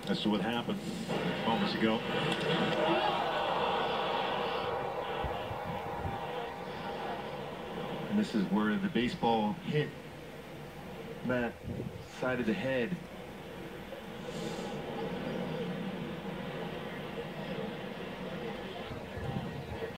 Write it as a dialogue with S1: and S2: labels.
S1: as to what happened moments ago. And this is where the baseball hit Matt side of the head.